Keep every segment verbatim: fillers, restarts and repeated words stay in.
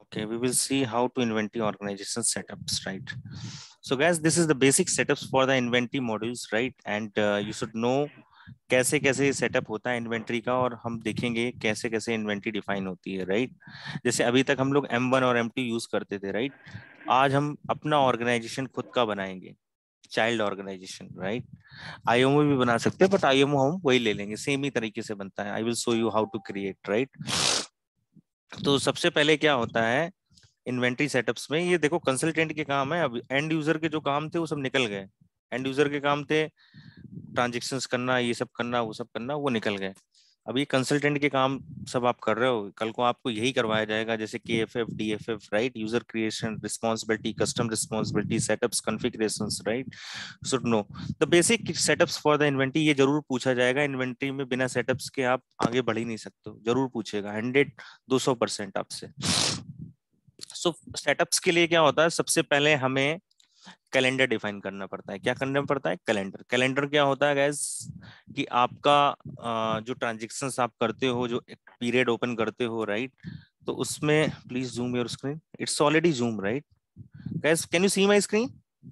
Okay, we will see how to inventory organization setups, right? So guys, this is the basic setups for the inventory modules, right? And uh, you should know कैसे कैसे setup होता है inventory का, और हम देखेंगे कैसे कैसे इन्वेंट्री डिफाइन होती है, राइट? जैसे अभी तक हम लोग एम वन और एम टू यूज करते थे, राइट? आज हम अपना ऑर्गेनाइजेशन खुद का बनाएंगे, चाइल्ड ऑर्गेनाइजेशन, राइट? आईएमओ भी बना सकते हैं, बट आईएमओ हम वही ले लेंगे, सेम ही तरीके से बनता है। I will show you how to create, right? तो सबसे पहले क्या होता है इन्वेंट्री सेटअप्स में, ये देखो कंसल्टेंट के काम है। अब एंड यूजर के जो काम थे वो सब निकल गए। एंड यूजर के काम थे ट्रांजेक्शन्स करना, ये सब करना, वो सब करना, वो निकल गए। अभी कंसल्टेंट के काम सब आप कर रहे हो, कल को आपको यही करवाया जाएगा, जैसे के F F, D F F, right? User creation responsibility, custom responsibility, setups, configurations, right? Should know the basic setups for the inventory. ये जरूर पूछा जाएगा इन्वेंट्री में, बिना सेटअप्स के आप आगे बढ़ ही नहीं सकते हो, जरूर पूछेगा, हंड्रेड दो सौ परसेंट आपसे। सो सेटअप्स के लिए क्या होता है, सबसे पहले हमें कैलेंडर डिफाइन करना पड़ता है। क्या करना पड़ता है? कैलेंडर। कैलेंडर क्या होता है गैस, कि आपका जो ट्रांजेक्शन्स आप करते हो, जो पीरियड ओपन करते हो, राइट? तो उसमें please zoom your screen, it's already zoom, right guys? Can you see my screen?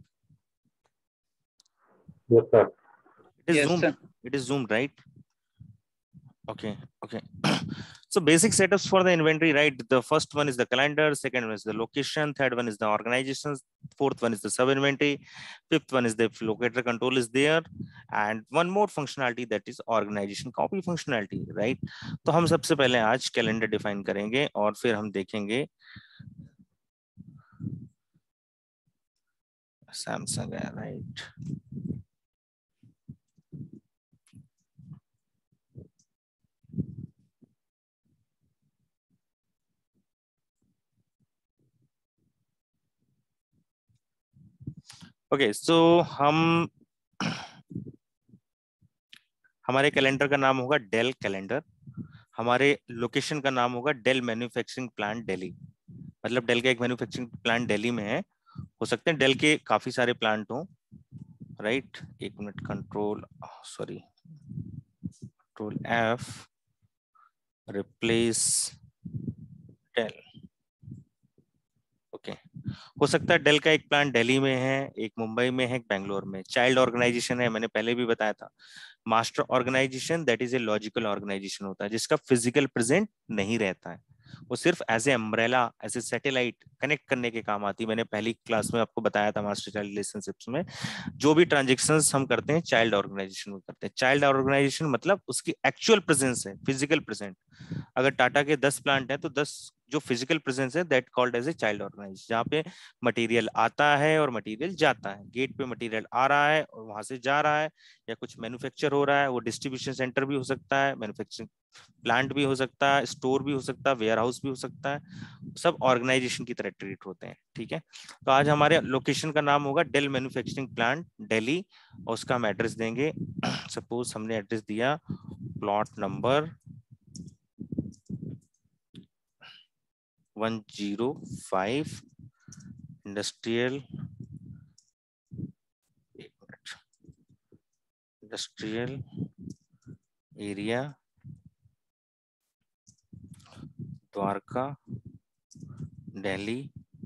Yes, sir. It is Yes, zoomed. sir. It is zoomed, right? Okay, okay. So basic setups for the inventory, right? The first one is the calendar, second one is the location, third one is the organizations, fourth one is the sub inventory, fifth one is the locator control is there, and one more functionality, that is organization copy functionality, right? तो हम सबसे पहले आज calendar define करेंगे और फिर हम देखेंगे सैमसंग है, राइट? ओके, सो हम हमारे कैलेंडर का नाम होगा डेल कैलेंडर, हमारे लोकेशन का नाम होगा डेल मैन्युफैक्चरिंग प्लांट दिल्ली। मतलब डेल का एक मैन्युफैक्चरिंग प्लांट दिल्ली में है, हो सकते हैं डेल के काफी सारे प्लांट हों, राइट? एक minute, control sorry control F, replace del. Okay, हो सकता है डेल का एक प्लांट दिल्ली में है, एक मुंबई में है, एक बेंगलोर में। चाइल्ड ऑर्गेनाइजेशन है, मैंने पहले भी बताया था। Master organization that is a logical organization होता है, जिसका फिजिकल प्रेजेंट नहीं रहता है, वो सिर्फ as a umbrella, as a satellite connect करने के काम आती है। मैंने पहली क्लास में आपको बताया था मास्टर चाइल्ड रिलेशनशिप्स में, जो भी ट्रांजेक्शन्स हम करते हैं चाइल्ड ऑर्गेनाइजेशन में करते हैं। चाइल्ड ऑर्गेनाइजेशन मतलब उसकी एक्चुअल प्रेजेंस है, फिजिकल प्रेजेंट। अगर टाटा के दस प्लांट है तो दस जो फिजिकल प्रेजेंस है that called as a child organization, जहाँ पे मटेरियल आता है और मटेरियल जाता है। गेट पे मटेरियल आ रहा है और वहां से जा रहा है, या कुछ मैन्युफैक्चर हो रहा है, वो डिस्ट्रीब्यूशन सेंटर भी हो सकता है, मैन्युफैक्चरिंग प्लांट भी हो सकता है, स्टोर भी हो सकता है, वेयर हाउस भी हो सकता है, सब ऑर्गेनाइजेशन की तरह ट्रीट होते हैं, ठीक है? तो आज हमारे लोकेशन का नाम होगा डेल मैन्युफैक्चरिंग प्लांट दिल्ली, और उसका हम एड्रेस देंगे। सपोज हमने एड्रेस दिया plot number one zero five industrial, एक minute, industrial area Dwarka Delhi,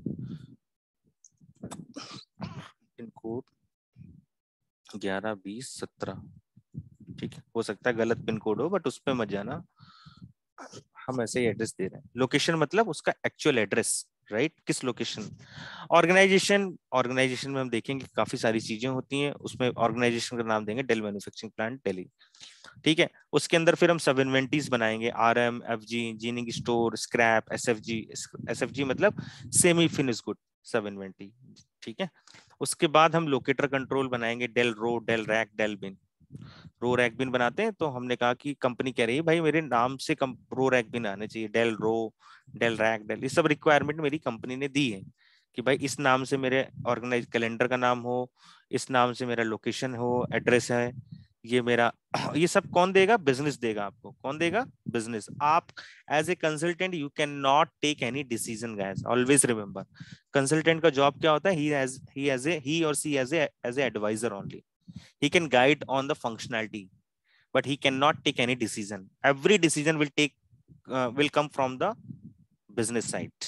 pin code ग्यारह बीस सत्रह, ठीक है? हो सकता है गलत पिन कोड हो, बट उस पर मत जाना, हम ऐसे ही एड्रेस दे रहे हैं। लोकेशन मतलब उसका एक्चुअल एड्रेस, राइट? किस लोकेशन। ऑर्गेनाइजेशन, ऑर्गेनाइजेशन में हम देखेंगे काफी सारी चीजें होती हैं, उसमें ऑर्गेनाइजेशन का नाम देंगे डेल मैन्युफैक्चरिंग प्लांट दिल्ली, ठीक है? उसके अंदर फिर हम सब इन्वेंटरीज बनाएंगे, R M, F G, ginning store, scrap, S F G. S F G मतलब semi finish good sub inventory, ठीक है? उसके बाद हम लोकेटर कंट्रोल बनाएंगे, del row, del rack, del bin. Row rack bin बनाते हैं तो हमने कहा कि कंपनी कह रही है भाई मेरे नाम से रो रैक बिन आने चाहिए, del row, del rack, del, ये सब रिक्वायरमेंट मेरी कंपनी ने दी है कि भाई इस नाम से मेरे ऑर्गेनाइज कैलेंडर का नाम हो, इस नाम से मेरा लोकेशन हो, एड्रेस है, ये मेरा ये सब कौन देगा? बिजनेस देगा आपको। कौन देगा? बिजनेस। आप as a consultant you can not take any decision guys, always remember. Consultant का जॉब क्या होता है? He has he as a he और see as a as a advisor only, he can guide on the functionality, but he cannot take any decision. Every decision will take uh, will come from the business side,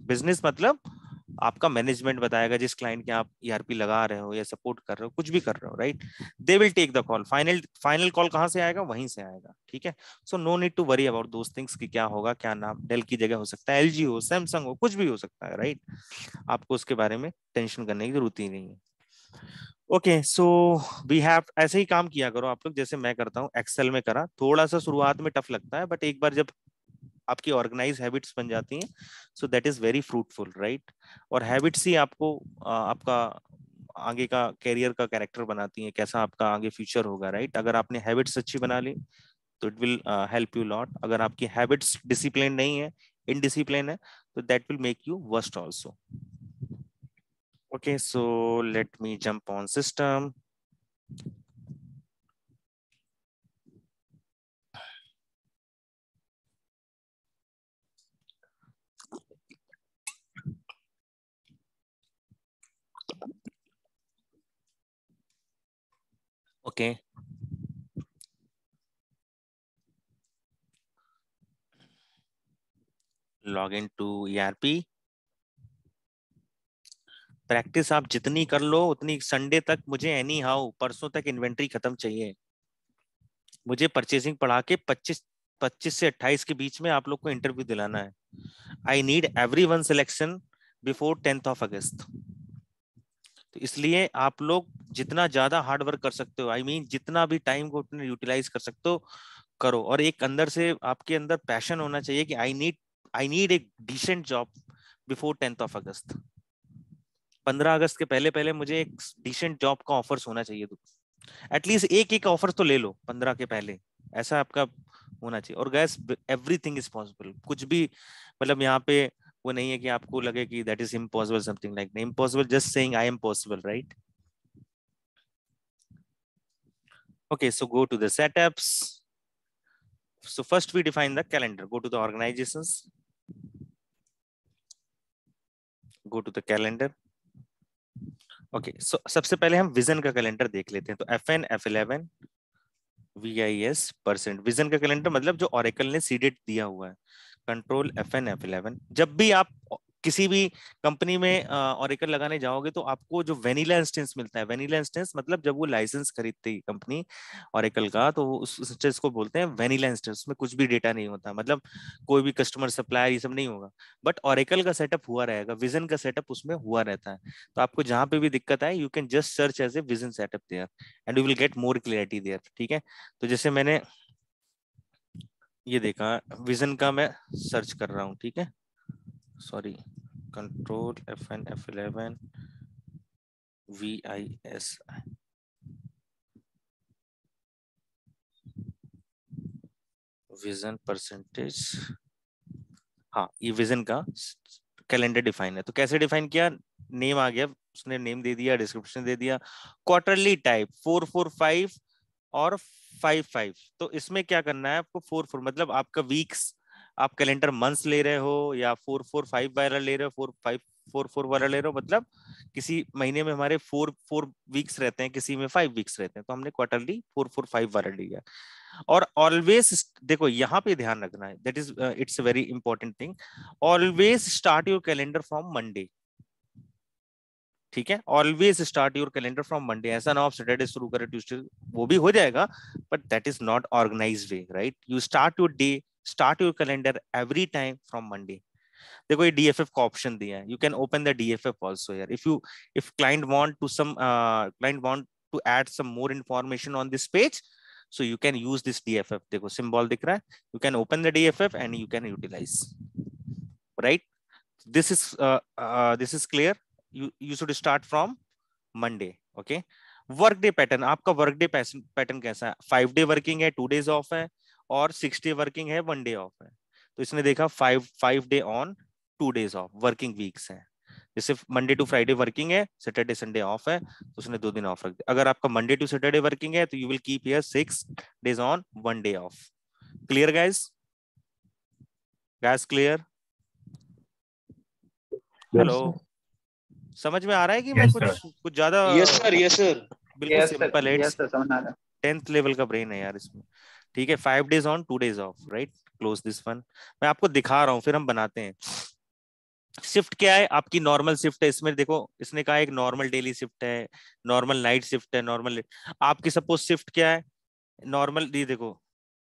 business मतलब आपका management बताएगा, जिस client के आप ERP लगा रहे हो या सपोर्ट कर रहे हो, कुछ भी कर रहे हो, right, they will take the call. Final final call कहाँ से आएगा, वहीं से आएगा, ठीक है। So no need to worry about those things कि क्या होगा क्या नाम, डेल की जगह हो सकता है एलजी हो, सैमसंग हो, कुछ भी हो सकता है, राइट। आपको उसके बारे में टेंशन करने की जरूरत ही नहीं है। ओके, सो वी हैव, ऐसे ही काम किया करो आप लोग जैसे मैं करता हूँ। एक्सेल में करा, थोड़ा सा शुरुआत में टफ लगता है, बट एक बार जब आपकी ऑर्गेनाइज हैबिट्स बन जाती हैं, so that is very fruitful, right. और हैबिट्स ही आपको आ, आपका आगे का कैरियर का कैरेक्टर बनाती हैं, कैसा आपका आगे फ्यूचर होगा, राइट। अगर आपने हैबिट्स अच्छी बना ली तो it will help you lot. अगर आपकी हैबिट्स डिसिप्लिन नहीं है, इनडिसिप्लिन है, तो that will make you worst also. Okay, so let me jump on system. Okay, log in to ERP. Practice आप जितनी कर लो उतनी, संडे तक मुझे एनी हाउ परसों तक इन्वेंट्री खत्म चाहिए। मुझे परचेसिंग पढ़ा के पच्चीस पच्चीस से अट्ठाईस के बीच में आप लोग को इंटरव्यू दिलाना है। I need everyone selection before tenth of August. तो इसलिए आप लोग जितना ज्यादा हार्ड वर्क कर सकते हो, आई I मीन mean, जितना भी टाइम को अपने यूटिलाइज कर सकते हो करो। और एक अंदर से आपके अंदर पैशन होना चाहिए कि आई नीड आई नीड एक decent job before tenth of August. पंद्रह अगस्त के पहले पहले मुझे एक डिसेंट जॉब का ऑफर्स होना चाहिए। एटलीस्ट एक एक ऑफर तो ले लो पंद्रह के पहले, ऐसा आपका होना चाहिए। और गैस, एवरीथिंग इज पॉसिबल, कुछ भी मतलब यहाँ पे वो नहीं है कि आपको लगे कि that is impossible, something like impossible, just saying I am possible, right. Okay, so go to the setups. So first we define the calendar. Go to the organizations. Go to the calendar. Okay, so सबसे पहले हम vision का calendar देख लेते हैं। तो F N F eleven V I S percent vision का calendar मतलब जो ऑरेकल ने सीडेट दिया हुआ है। Control F N F eleven. जब भी आप किसी भी कंपनी में ऑरेकल लगाने जाओगे तो आपको जो वेनिला इंस्टेंस मिलता है, वेनिला इंस्टेंस मतलब जब वो लाइसेंस खरीदती है कंपनी ऑरेकल का, तो वो उस इंस्टेंस को बोलते हैं वेनिला इंस्टेंस। उसमें कुछ भी डेटा नहीं होता, मतलब कोई भी कस्टमर सप्लायर ये सब नहीं होगा। बट ऑरेकल का सेटअप हुआ रहेगा, विजन का सेटअप उसमें हुआ रहता है। तो आपको जहां पे भी दिक्कत आए, you can just search as a vision setup there and you will get more clarity there, ठीक है। तो जैसे मैंने ये देखा, विजन का मैं सर्च कर रहा हूँ, ठीक है, sorry, control F N F eleven V I S, vision percentage. हाँ, ये विजन का कैलेंडर डिफाइन है। तो कैसे डिफाइन किया, नेम आ गया, उसने नेम दे दिया, डिस्क्रिप्शन दे दिया, quarterly type four four five और फाइव फाइव। तो इसमें क्या करना है आपको, फोर फोर मतलब आपका वीक्स, आप कैलेंडर मंथ्स ले रहे हो या फोर फोर फाइव वाला ले रहे हो, फोर फाइव फोर फोर वाला ले रहे हो, मतलब किसी महीने में हमारे फोर फोर वीक्स रहते हैं, किसी में फाइव वीक्स रहते हैं, तो हमने क्वार्टरली फोर फोर फाइव वाला लिया। और ऑलवेज देखो यहाँ पे ध्यान रखना है, that is it's a very important thing, always start your calendar from Monday, ठीक है। Always start your calendar from Monday. ऐसा ना आप सैटरडे शुरू करें, ट्यूसडे, वो भी हो जाएगा, but that is not organized way, right. You start your day, start your calendar every time from Monday. देखो ये डीएफएफ का ऑप्शन दिया है, you can open the DFF also यार, if you if client want to some client want to add some more information on this page, so you can use this D F F. देखो symbol दिख रहा है, you can open the D F F and you can utilize, right? This is uh, uh, this is clear. You you should start from Monday, okay? Work day pattern, आपका work day pattern कैसा है, five day working है, two days off है, और six day working है, one day off है। तो इसने देखा five five day on, two days off, working weeks है। जैसे मंडे टू फ्राइडे वर्किंग है, सैटरडे संडे ऑफ है, तो उसने दो दिन ऑफ रख दिया। अगर आपका मंडे टू सैटरडे वर्किंग है तो you will keep here six days on, one day off. Clear guys? Guys clear? Hello, समझ में आ रहा है कि मैं यस कुछ सर। कुछ ज्यादा, यस सर, यस सर। बिल्कुल यस सर, सिंपल है, यस इट्स सर, समझ आ रहा है। टेंथ लेवल का ब्रेन है यार इसमें, ठीक है। Five days on, two days off, right, close this one. मैं आपको दिखा रहा हूँ, फिर हम बनाते हैं। शिफ्ट क्या है? आपकी नॉर्मल शिफ्ट है। इसमें देखो, इसने कहा एक नॉर्मल डेली शिफ्ट है, नॉर्मल नाइट शिफ्ट है, नॉर्मल। आपकी सपोज शिफ्ट क्या है? नॉर्मल, ये देखो,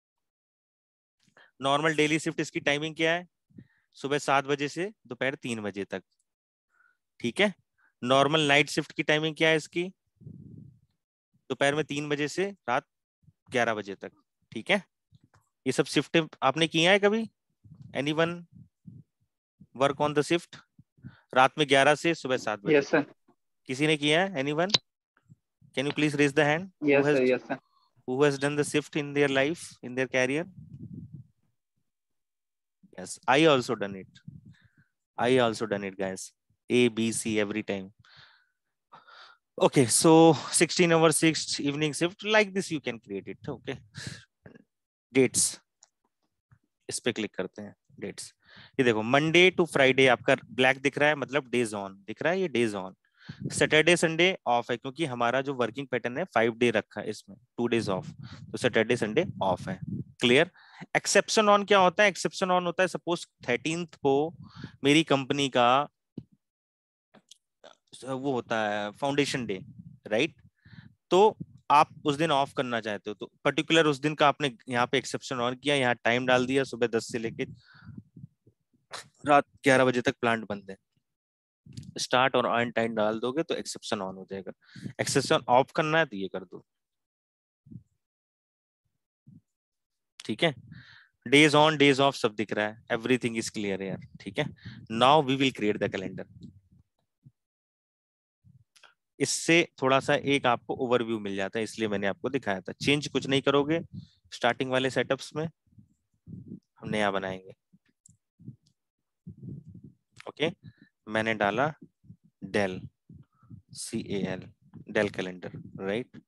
नॉर्मल डेली शिफ्ट इसकी टाइमिंग क्या है? सुबह सात बजे से दोपहर तीन बजे तक। ठीक है। नॉर्मल नाइट शिफ्ट की टाइमिंग क्या है इसकी? दोपहर में तीन बजे से रात ग्यारह बजे तक। ठीक है। ये सब शिफ्ट आपने किया है कभी? Anyone work on the shift, रात में ग्यारह से सुबह सात बजे यस तक? सर। किसी ने किया है? Anyone? Can you please raise the hand who yes has sir. Yes sir. who has done the shift in their life, in their career? Yes, I also done it. I also done it, guys. A, B, C every time. Okay, so sixteen hour six evening shift like this you can create it. Okay, dates, इस पे click करते हैं। Dates, ये देखो Monday to Friday आपका black दिख रहा है, मतलब डेज ऑन दिख रहा है, ये days on. Saturday Sunday off है, क्योंकि हमारा जो वर्किंग पैटर्न है फाइव डे रखा है इसमें, टू डेज ऑफ, तो सैटरडे संडे ऑफ है। क्लियर? एक्सेप्शन ऑन क्या होता है? एक्सेप्शन ऑन होता है सपोज थर्टींथ को मेरी कंपनी का वो होता है फाउंडेशन डे, राइट? तो आप उस दिन ऑफ करना चाहते हो, तो पर्टिकुलर उस दिन का आपने यहाँ पे एक्सेप्शन ऑन किया, यहाँ टाइम डाल दिया, सुबह दस से लेके रात ग्यारह बजे तक प्लांट बंद है। स्टार्ट और एंड टाइम डाल दोगे तो एक्सेप्शन ऑन हो जाएगा। एक्सेप्शन ऑफ करना है तो ये कर दो। ठीक है। डेज ऑन डेज ऑफ सब दिख रहा है, एवरीथिंग इज क्लियर यार। ठीक है। Now we will create the calendar. इससे थोड़ा सा एक आपको ओवरव्यू मिल जाता है, इसलिए मैंने आपको दिखाया था। चेंज कुछ नहीं करोगे स्टार्टिंग वाले सेटअप्स में, हम नया बनाएंगे। ओके, मैंने डाला Dell, C A L, Dell calendar, right?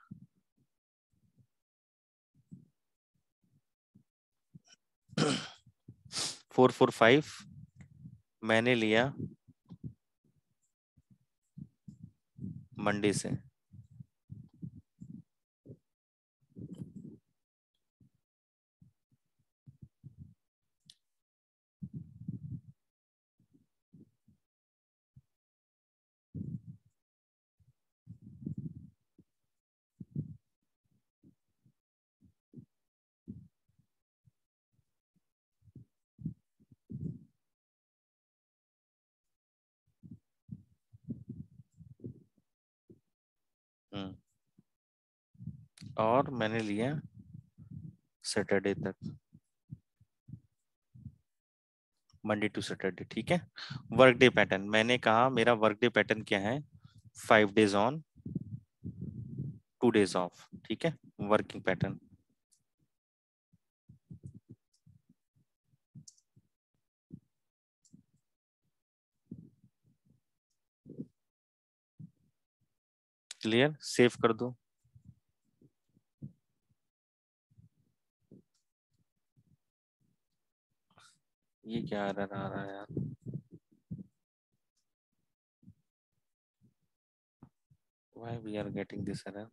Four four five मैंने लिया मंडे से। हम्म, और मैंने लिया सैटरडे तक, मंडे टू सैटरडे। ठीक है। वर्क डे पैटर्न मैंने कहा मेरा वर्क डे पैटर्न क्या है? Five days on, two days off. ठीक है, वर्किंग पैटर्न। क्लियर? सेव कर दो। ये क्या एरर आ रहा है यार? Why we are getting this error?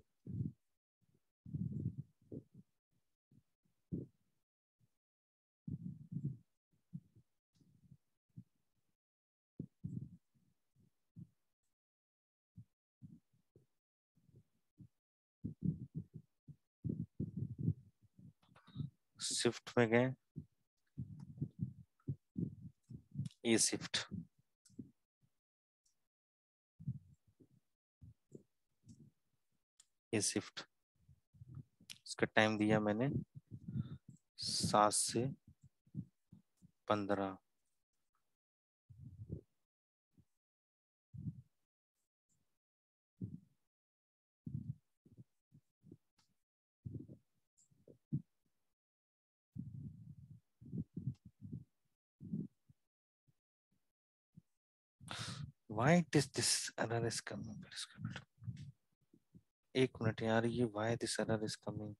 Shift में गए, ये शिफ्ट, ये शिफ्ट, इसका टाइम दिया मैंने सात से पंद्रह। Why this this error is coming? एक मिनट यार, ये why this error is coming?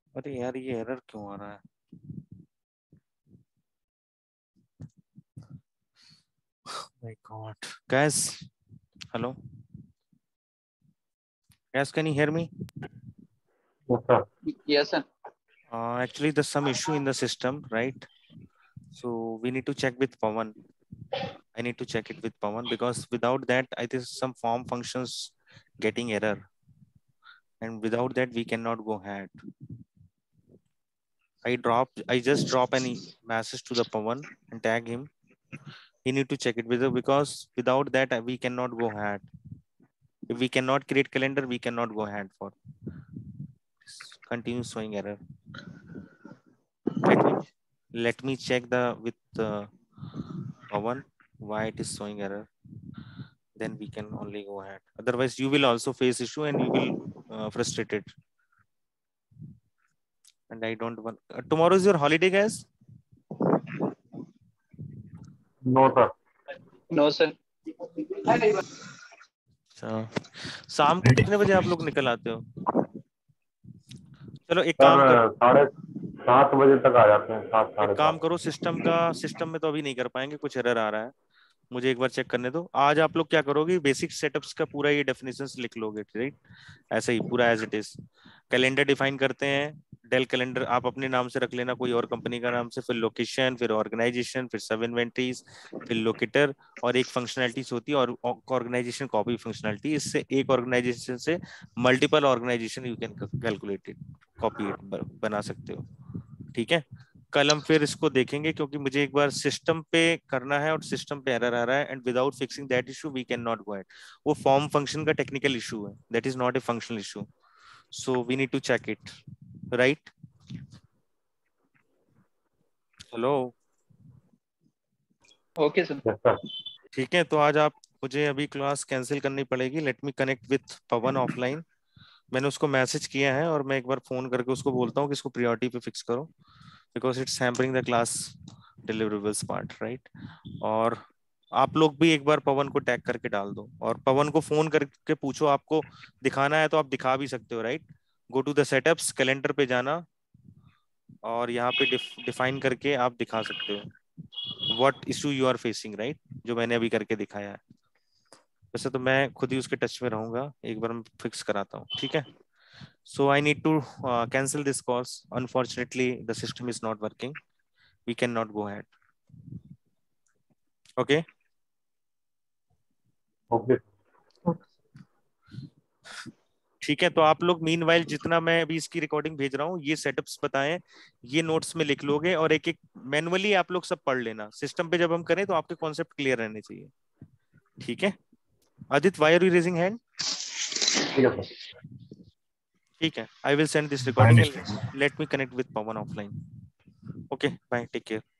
अरे यार ये एरर क्यों आ रहा है? My god guys, hello guys, can you hear me? Yes, sir. Yes, sir. Uh, actually there's some issue in the system, right? So we need to check with Pawan. I need to check it with Pawan because without that I think some form functions getting error, and without that we cannot go ahead. I dropped I just drop any message to the Pawan and tag him. He need to check it with because without that we cannot go ahead. If we cannot create calendar, we cannot go ahead for continue showing error. Let me let me check the with uh, Pawan why it is showing error. Then we can only go ahead. Otherwise, you will also face issue and you will uh, frustrated. And I don't want. Uh, tomorrow is your holiday, guys. No, sir. No, sir. अच्छा, शाम को कितने बजे आप लोग निकल आते हो? चलो एक काम कर सर साढ़े सात बजे तक आ जाते हैं, सात एक साढ़े काम सात। करो, सिस्टम का सिस्टम में तो अभी नहीं कर पाएंगे, कुछ एरर आ रहा है, मुझे एक बार चेक करने दो। आज आप लोग क्या करोगे, बेसिक सेटअप्स का पूरा ये डेफिनेशंस लिख लोगे, राइट? ऐसे ही पूरा as it is. Calendar define करते हैं, डेल कैलेंडर आप अपने नाम से रख लेना, कोई और कंपनी का नाम से, फिर लोकेशन, फिर ऑर्गेनाइजेशन, फिर सब इन्वेंट्रीज, फिर लोकेटर, और एक फंक्शनैलिटीज होती है और ऑर्गेनाइजेशन कॉपी फंक्शनैलिटी। इससे एक ऑर्गेनाइजेशन से multiple organization you can calculate it, copy it, बना सकते हो, ठीक है? कल हम फिर इसको देखेंगे क्योंकि मुझे एक बार सिस्टम पे करना है और सिस्टम पे एरर आ रहा है, and without fixing that issue we can not go ahead. वो फॉर्म फंक्शन का टेक्निकल इशू है, that is not a functional issue, so we need to check it, right? Hello, Okay, sir. Yes sir. ठीक है, तो आज आप मुझे अभी क्लास कैंसिल करनी पड़ेगी। Let me connect with Pavan offline. मैंने उसको मैसेज किया है और मैं एक बार फोन करके उसको बोलता हूँ कि इसको प्रायोरिटी पे फिक्स करो, because it's hampering the class deliverables part, right? और आप लोग भी एक बार पवन को टैग करके डाल दो, और पवन को फोन करके पूछो, आपको दिखाना है तो आप दिखा भी सकते हो, right? Go to the setups, calendar पे जाना और यहाँ पे डिफाइन करके आप दिखा सकते हो what issue you are facing, right? जो मैंने अभी करके दिखाया है। वैसे तो मैं खुद ही उसके टच में रहूंगा, एक बार मैं फिक्स कराता हूँ, ठीक है? So I need to uh, cancel this course. Unfortunately, the system is not working. We cannot go ahead. Okay. Okay. ठीक है, तो आप लोग मीनवाइल जितना मैं अभी इसकी रिकॉर्डिंग भेज रहा हूँ, ये सेटअप्स बताएं, ये नोट्स में लिख लोगे, और एक एक मैनुअली आप लोग सब पढ़ लेना। सिस्टम पे जब हम करें तो आपके कॉन्सेप्ट क्लियर रहने चाहिए, ठीक है? Aditya, why are you raising hand? ठीक है सर। ठीक है, I will send this recording, let me connect with Pavan offline. Okay, bye, take care.